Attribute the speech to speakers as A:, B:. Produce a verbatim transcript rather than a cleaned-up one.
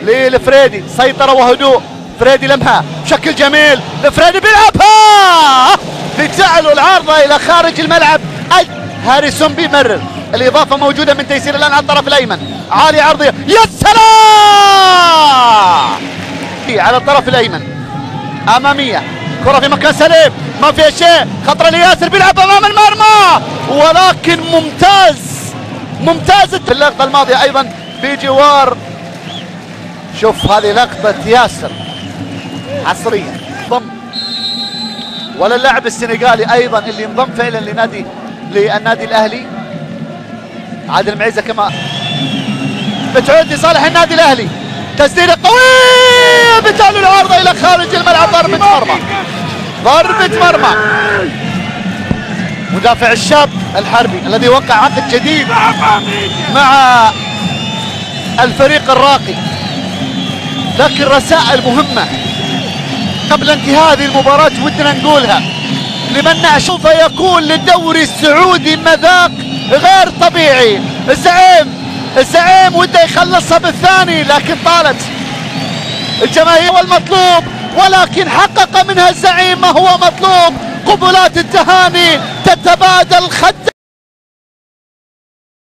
A: للفريدي، سيطرة وهدوء، فريدي لمها بشكل جميل، الفريدي بيلعبها بجعلوا العارضة إلى خارج الملعب. أي هاريسون بيمرر، الإضافة موجودة من تيسير الآن على الطرف الأيمن، عالية عرضية، يا سلام على الطرف الأيمن، أمامية، كرة في مكان سليم، ما فيها شيء، خطرة لياسر بيلعب أمام المرمى، ولكن ممتاز ممتاز في اللقطة الماضية أيضا بجوار. شوف هذه لقطة ياسر حصريا ضم، ولا اللاعب السنغالي أيضا اللي انضم فعلا لنادي للنادي الأهلي عادل معيزة كما بتعود لصالح النادي الأهلي، تسديدة قوية بتعلو العارضة إلى خارج الملعب، ضربة مرمى ضربة مرمى. مدافع الشاب الحربي الذي وقع عقد جديد مع الفريق الراقي، لكن رسائل مهمة قبل انتهاء هذه المباراة ودنا نقولها لمن نشوف يكون للدوري السعودي مذاق غير طبيعي. الزعيم الزعيم وده يخلصها بالثاني، لكن طالت الجماهير والمطلوب، ولكن حقق منها الزعيم ما هو مطلوب. قبلات التهاني تتبادل خد